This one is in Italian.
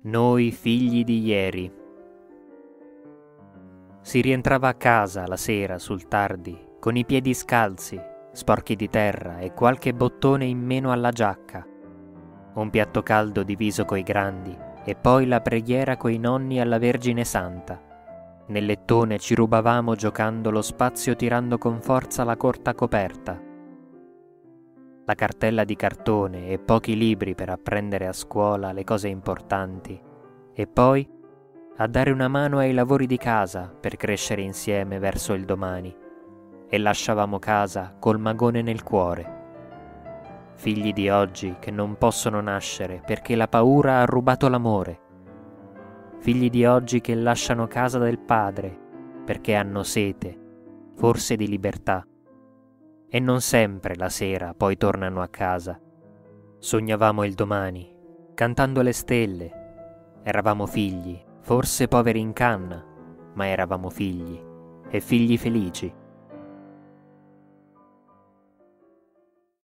Noi figli di ieri. Si rientrava a casa la sera sul tardi, con i piedi scalzi, sporchi di terra e qualche bottone in meno alla giacca. Un piatto caldo diviso coi grandi e poi la preghiera coi nonni alla Vergine Santa. Nel lettone ci rubavamo giocando lo spazio tirando con forza la corta coperta. La cartella di cartone e pochi libri per apprendere a scuola le cose importanti e poi a dare una mano ai lavori di casa per crescere insieme verso il domani e lasciavamo casa col magone nel cuore. Figli di oggi che non possono nascere perché la paura ha rubato l'amore. Figli di oggi che lasciano casa del padre perché hanno sete, forse di libertà. E non sempre la sera poi tornano a casa. Sognavamo il domani, cantando le stelle. Eravamo figli, forse poveri in canna, ma eravamo figli, e figli felici.